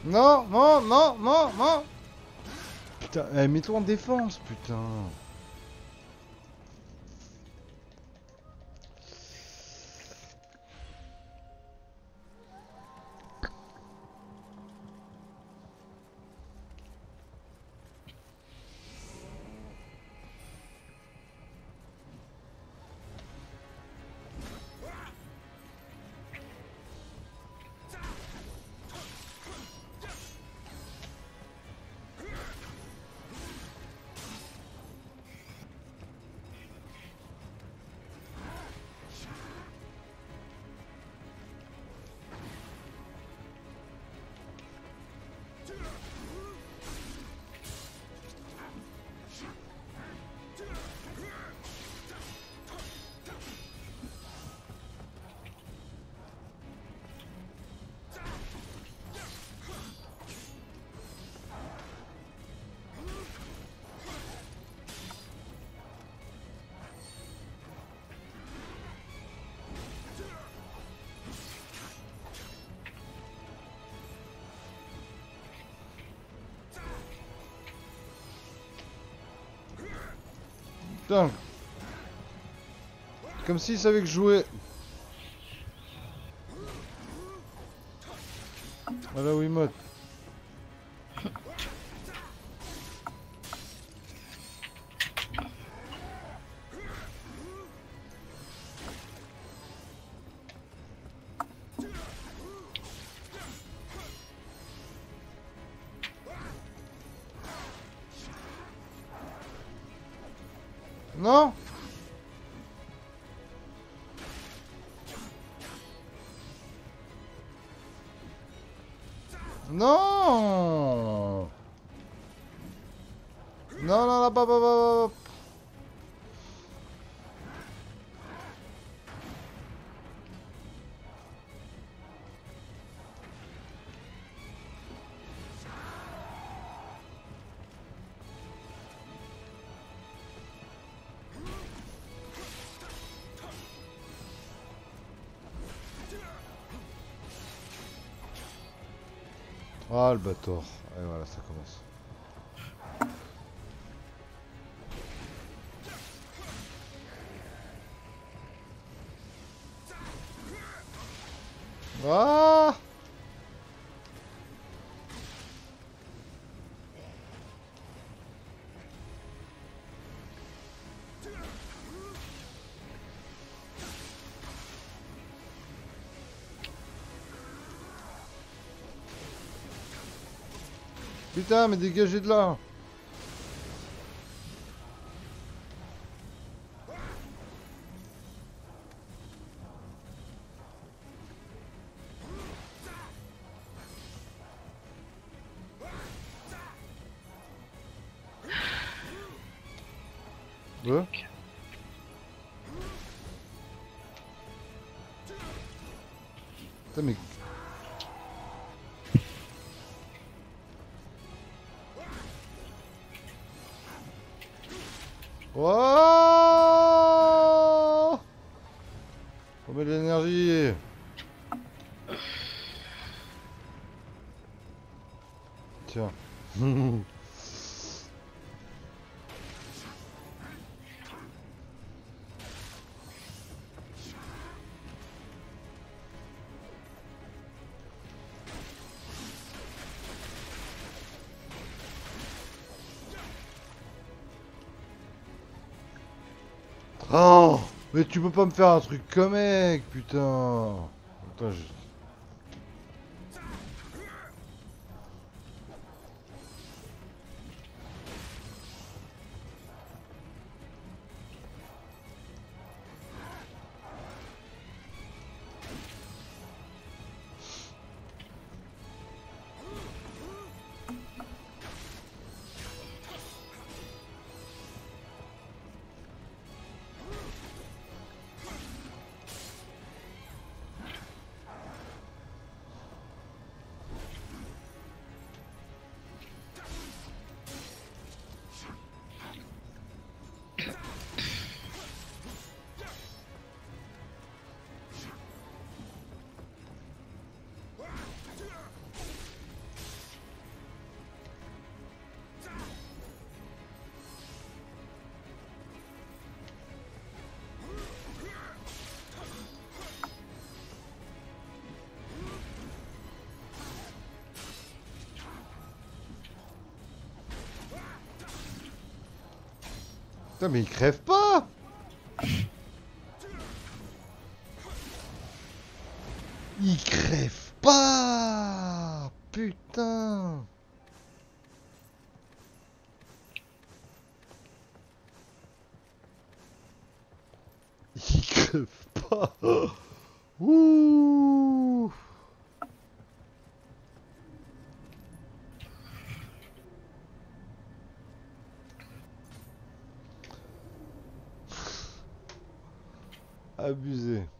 Non, non, non, non, non. Putain, eh, mets-toi en défense, putain. Putain. Comme s'il savait que je jouais. Voilà Wiimote. Non. Non. Non, non, là, bah. Ah, le bâtard. Et voilà, ça commence. Ah. Putain, mais dégagez de là. Ouais. Putain, mais... Oh, faut mettre de l'énergie. Tiens. Oh, mais tu peux pas me faire un truc comme mec, putain. Attends, Putain, mais il crève pas! Il crève pas! Putain! Il crève pas! Ouh! Abusé.